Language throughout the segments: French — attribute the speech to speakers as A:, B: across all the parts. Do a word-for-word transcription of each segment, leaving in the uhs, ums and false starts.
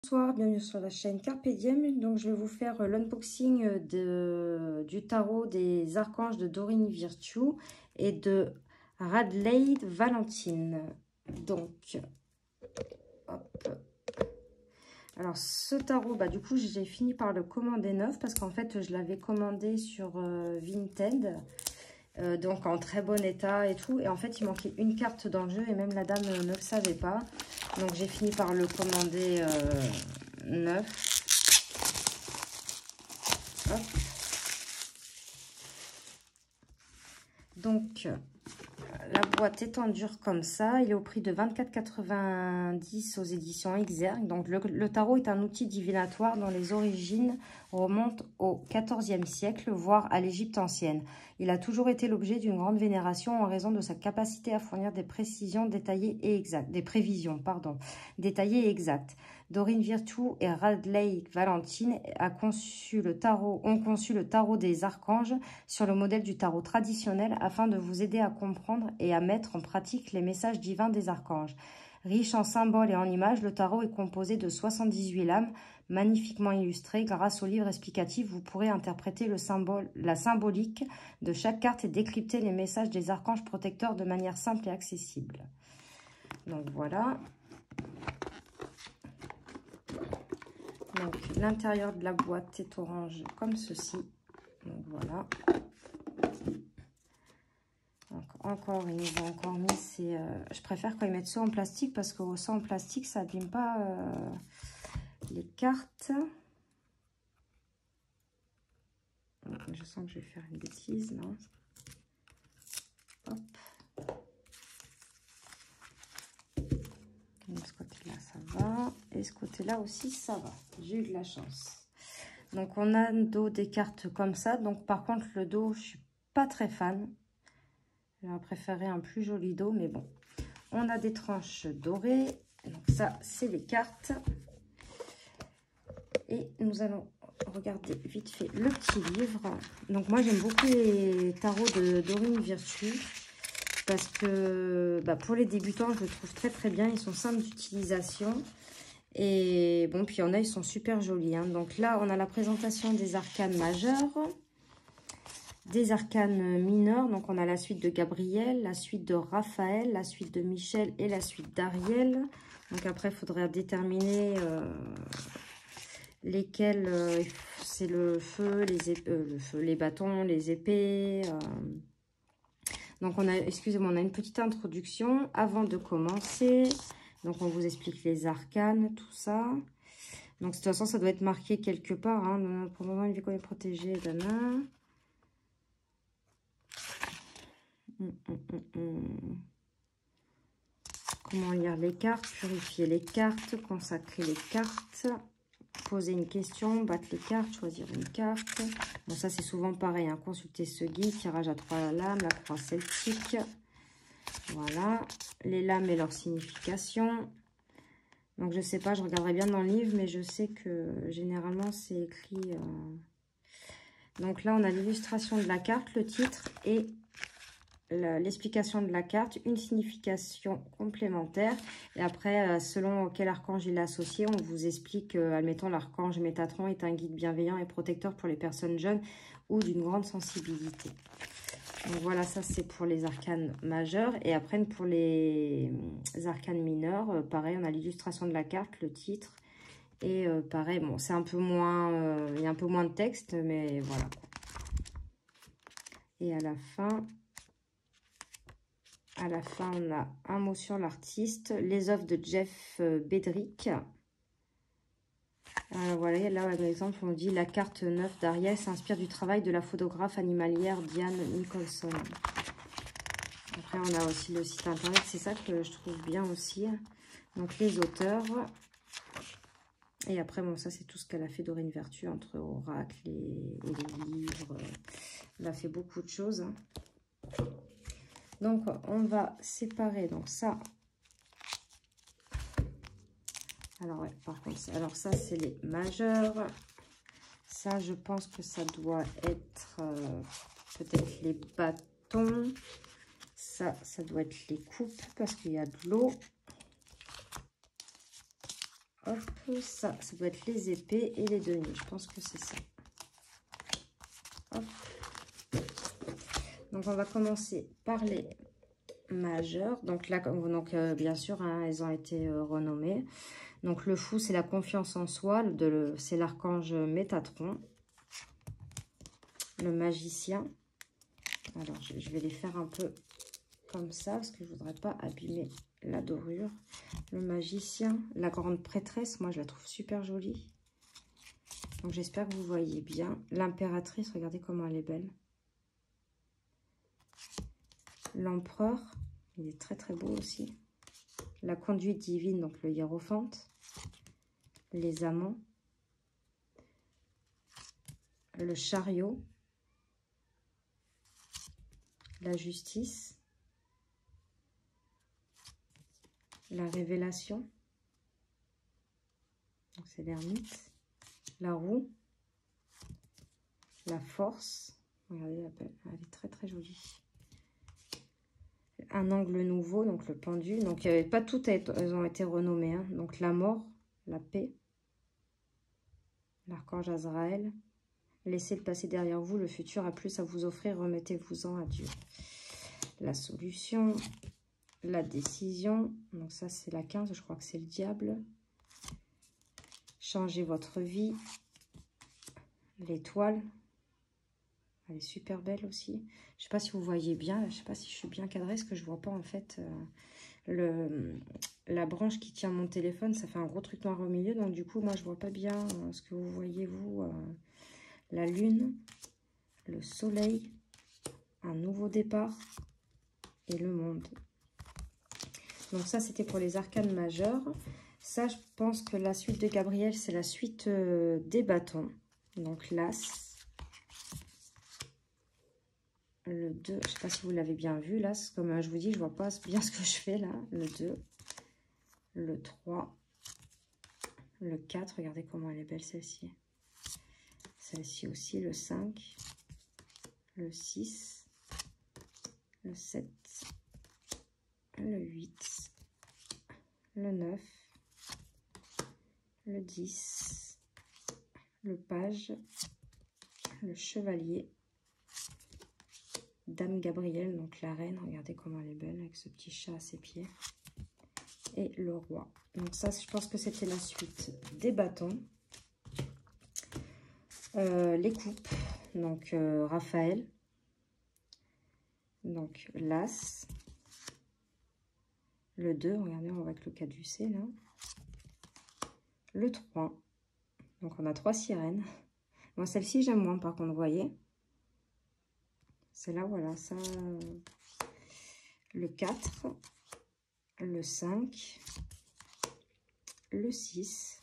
A: Bonsoir, bienvenue sur la chaîne Carpe Diem. Donc je vais vous faire l'unboxing du tarot des archanges de Doreen Virtue et de Radleigh Valentine. Donc, hop. Alors ce tarot, bah, du coup j'ai fini par le commander neuf parce qu'en fait je l'avais commandé sur euh, Vinted. Euh, donc en très bon état et tout, et en fait il manquait une carte dans le jeu et même la dame euh, ne le savait pas, donc j'ai fini par le commander euh, neuf. Hop. Donc la boîte est en dur comme ça, il est au prix de vingt-quatre quatre-vingt-dix aux éditions Exergue. Donc le, le tarot est un outil divinatoire dont les origines remontent au quatorzième siècle, voire à l'Égypte ancienne. Il a toujours été l'objet d'une grande vénération en raison de sa capacité à fournir des précisions détaillées et exactes, des prévisions, pardon, détaillées et exactes. Doreen Virtue et Radleigh Valentine a conçu le tarot, ont conçu le tarot des archanges sur le modèle du tarot traditionnel afin de vous aider à comprendre et à mettre en pratique les messages divins des archanges. Riche en symboles et en images, le tarot est composé de soixante-dix-huit lames magnifiquement illustrées. Grâce au livre explicatif, vous pourrez interpréter le symbole, la symbolique de chaque carte et décrypter les messages des archanges protecteurs de manière simple et accessible. Donc voilà. Donc l'intérieur de la boîte est orange comme ceci. Donc voilà. Donc, encore, ils nous ont encore mis ces... Euh, je préfère quand ils mettent ça en plastique parce que ça en plastique, ça n'abîme pas euh, les cartes. Je sens que je vais faire une bêtise, non? Hop. De ce côté-là, ça va. Et ce côté-là aussi, ça va. J'ai eu de la chance. Donc, on a le dos des cartes comme ça. Donc, par contre, le dos, je ne suis pas très fan. J'aurais préféré un plus joli dos, mais bon. On a des tranches dorées. Donc ça, c'est les cartes. Et nous allons regarder vite fait le petit livre. Donc moi, j'aime beaucoup les tarots de Doreen Virtue. Parce que bah, pour les débutants, je le trouve très très bien. Ils sont simples d'utilisation. Et bon, puis il y en a, ils sont super jolis. Hein. Donc là, on a la présentation des arcanes majeures. Des arcanes mineurs, donc on a la suite de Gabriel, la suite de Raphaël, la suite de Michel et la suite d'Ariel. Donc après, il faudrait déterminer euh, lesquels, euh, c'est le feu, les épées, euh, le feu, les bâtons, les épées. Euh. Donc on a, excusez-moi, on a une petite introduction avant de commencer. Donc on vous explique les arcanes, tout ça. Donc de toute façon, ça doit être marqué quelque part. Hein, pour le moment, une vie qu'on est protégée, Dana. Hum, hum, hum, hum. Comment lire les cartes, purifier les cartes, consacrer les cartes, poser une question, battre les cartes, choisir une carte. Bon, ça c'est souvent pareil, hein. Consulter ce guide, tirage à trois lames, la croix celtique. Voilà, les lames et leur signification. Donc je sais pas, je regarderai bien dans le livre, mais je sais que généralement c'est écrit... Euh... Donc là on a l'illustration de la carte, le titre et... l'explication de la carte, une signification complémentaire. Et après, selon quel archange il est associé, on vous explique, euh, admettons, l'archange Métatron est un guide bienveillant et protecteur pour les personnes jeunes ou d'une grande sensibilité. Donc voilà, ça c'est pour les arcanes majeures. Et après, pour les arcanes mineures, euh, pareil, on a l'illustration de la carte, le titre. Et euh, pareil, bon, c'est un peu moins, euh, il y a un peu moins de texte, mais voilà. Et à la fin... À la fin, on a un mot sur l'artiste, les œuvres de Jeff Bedrick. Euh, voilà, là, par exemple, on dit la carte neuf d'Ariel s'inspire du travail de la photographe animalière Diane Nicholson. Après, on a aussi le site internet, c'est ça que je trouve bien aussi. Donc, les auteurs. Et après, bon, ça, c'est tout ce qu'elle a fait, Doreen Virtue, entre oracles et, et les livres. Elle a fait beaucoup de choses. Donc, on va séparer, donc ça. Alors, ouais, par contre, alors ça, c'est les majeurs. Ça, je pense que ça doit être euh, peut-être les bâtons. Ça, ça doit être les coupes parce qu'il y a de l'eau. Hop, ça, ça doit être les épées et les deniers. Je pense que c'est ça. Hop. Donc, on va commencer par les majeurs. Donc, là, donc, euh, bien sûr, hein, elles ont été euh, renommées. Donc, le fou, c'est la confiance en soi. C'est l'archange Métatron. Le magicien. Alors, je, je vais les faire un peu comme ça, parce que je ne voudrais pas abîmer la dorure. Le magicien, la grande prêtresse, moi je la trouve super jolie. Donc j'espère que vous voyez bien. L'impératrice, regardez comment elle est belle. L'empereur, il est très très beau aussi. La conduite divine, donc le hiérophante. Les amants. Le chariot. La justice. La révélation. Donc c'est l'ermite. La roue. La force. Regardez, elle est très très jolie. Un angle nouveau, donc le pendu. Donc euh, pas toutes elles ont été renommées. Hein. Donc la mort, la paix. L'archange Azraël. Laissez le passé derrière vous, le futur a plus à vous offrir, remettez-vous-en à Dieu. La solution, la décision. Donc ça c'est la quinze, je crois que c'est le diable. Changez votre vie. L'étoile. Elle est super belle aussi. Je ne sais pas si vous voyez bien. Je ne sais pas si je suis bien cadrée. Parce que je ne vois pas en fait euh, le, la branche qui tient mon téléphone. Ça fait un gros truc noir au milieu. Donc du coup, moi, je ne vois pas bien euh, ce que vous voyez, vous. Euh, la lune, le soleil, un nouveau départ et le monde. Donc ça, c'était pour les arcanes majeures. Ça, je pense que la suite de Gabriel, c'est la suite euh, des bâtons. Donc l'as. Le deux, je ne sais pas si vous l'avez bien vu, là, comme je vous dis, je ne vois pas bien ce que je fais, là. Le deux, le trois, le quatre, regardez comment elle est belle, celle-ci. Celle-ci aussi, le cinq, le six, le sept, le huit, le neuf, le dix, le page, le chevalier, Dame Gabrielle, donc la reine, regardez comment elle est belle avec ce petit chat à ses pieds. Et le roi. Donc ça, je pense que c'était la suite des bâtons. Euh, les coupes, donc euh, Raphaël. Donc l'as. Le deux, regardez, on va avec le caducé là. Le trois. Donc on a trois sirènes. Moi, celle-ci, j'aime moins par contre, vous voyez. C'est là, voilà, ça. Le quatre, le cinq, le six,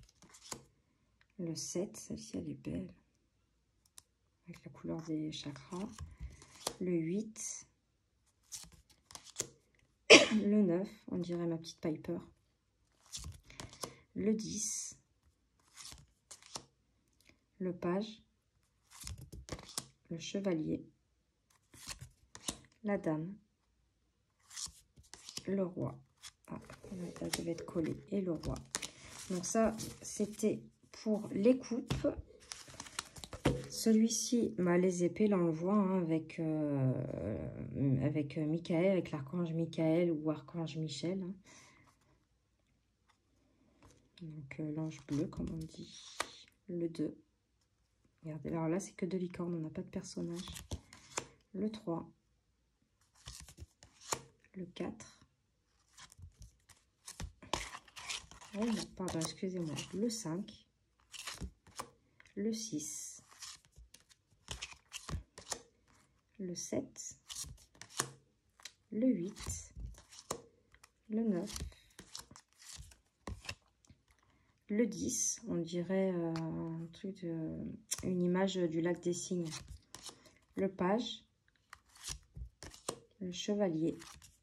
A: le sept, celle-ci, elle est belle, avec la couleur des chakras, le huit, le neuf, on dirait ma petite Piper, le dix, le page, le chevalier, la dame, le roi. Ah, là, je vais être collée. Et le roi. Donc ça, c'était pour les coupes. Celui-ci, bah, les épées, là, on le voit hein, avec, euh, avec Michael, avec l'archange Michael ou archange Michel. Hein. Donc euh, l'ange bleu, comme on dit. Le deux. Regardez, alors là, c'est que de licorne, on n'a pas de personnage. Le trois. Le quatre. Oh non, pardon, excusez-moi. Le cinq. Le six. Le sept. Le huit. Le neuf. Le dix. On dirait euh, un truc de, une image du lac des cygnes. Le page. Le chevalier.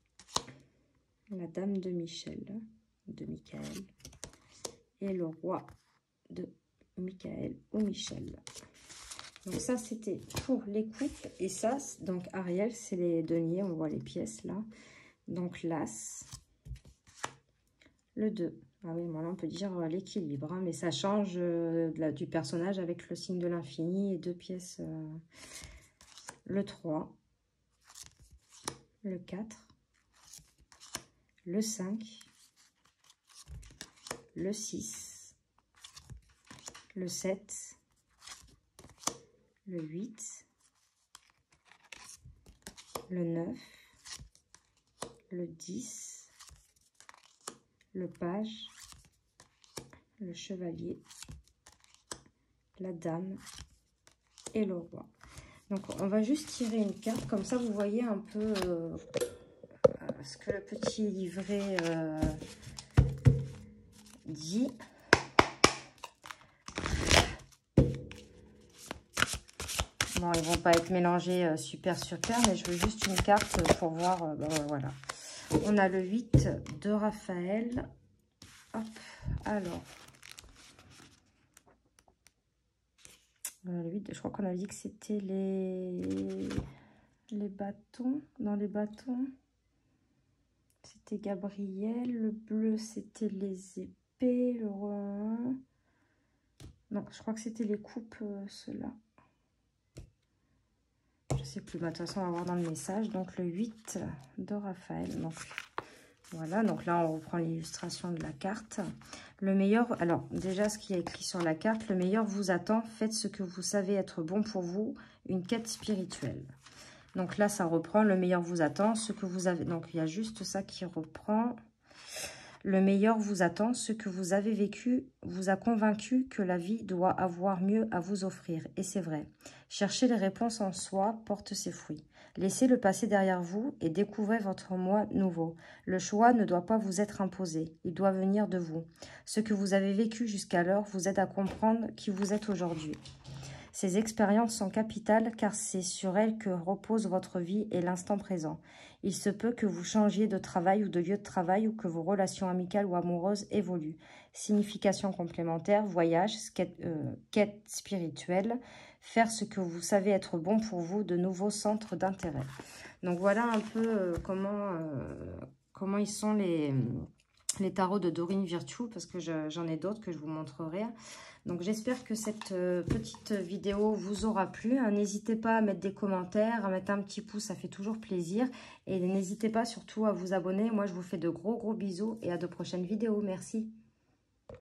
A: La dame de Michel. De Michael. Et le roi de Michael ou Michel. Donc ça, c'était pour les coupes. Et ça, donc Ariel, c'est les deniers. On voit les pièces là. Donc l'as. Le deux. Ah oui, bon là on peut dire euh, l'équilibre, hein, mais ça change euh, de la, du personnage avec le signe de l'infini et deux pièces. Euh, le trois, le quatre, le cinq, le six, le sept, le huit, le neuf, le dix, le page, le chevalier, la dame et le roi. Donc on va juste tirer une carte, comme ça vous voyez un peu euh, ce que le petit livret euh, dit. Bon, ils vont pas être mélangés euh, super super, mais je veux juste une carte pour voir. Euh, ben, voilà. On a le huit de Raphaël. Hop, alors. Euh, le huit, je crois qu'on avait dit que c'était les... les bâtons. Dans les bâtons, c'était Gabriel. Le bleu, c'était les épées. Le roi. Non, je crois que c'était les coupes, euh, ceux-là. Je sais plus, bah, de toute façon on va voir dans le message. Donc le huit de Raphaël. Donc voilà, donc là on reprend l'illustration de la carte. Le meilleur, alors déjà ce qui est écrit sur la carte, le meilleur vous attend, faites ce que vous savez être bon pour vous, une quête spirituelle. Donc là ça reprend, le meilleur vous attend, ce que vous avez, donc il y a juste ça qui reprend. Le meilleur vous attend, ce que vous avez vécu vous a convaincu que la vie doit avoir mieux à vous offrir. Et c'est vrai. Chercher les réponses en soi porte ses fruits. Laissez le passé derrière vous et découvrez votre moi nouveau. Le choix ne doit pas vous être imposé, il doit venir de vous. Ce que vous avez vécu jusqu'alors vous aide à comprendre qui vous êtes aujourd'hui. Ces expériences sont capitales car c'est sur elles que repose votre vie et l'instant présent. Il se peut que vous changiez de travail ou de lieu de travail ou que vos relations amicales ou amoureuses évoluent. Signification complémentaire, voyage, quête, euh, quête spirituelle, faire ce que vous savez être bon pour vous, de nouveaux centres d'intérêt. Donc voilà un peu euh, comment, euh, comment ils sont les... les tarots de Dorine Virtue, parce que j'en ai d'autres que je vous montrerai. Donc j'espère que cette euh, petite vidéo vous aura plu. Hein, n'hésitez pas à mettre des commentaires, à mettre un petit pouce, ça fait toujours plaisir. Et n'hésitez pas surtout à vous abonner. Moi je vous fais de gros gros bisous et à de prochaines vidéos. Merci.